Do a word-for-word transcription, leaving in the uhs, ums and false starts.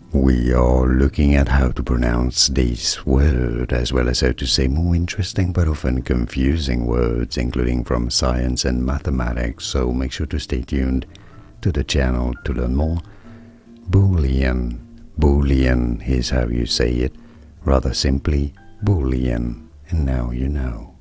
We are looking at how to pronounce this word, as well as how to say more interesting but often confusing words, including from science and mathematics, so make sure to stay tuned to the channel to learn more. Boolean. Boolean is how you say it, rather simply Boolean, and now you know.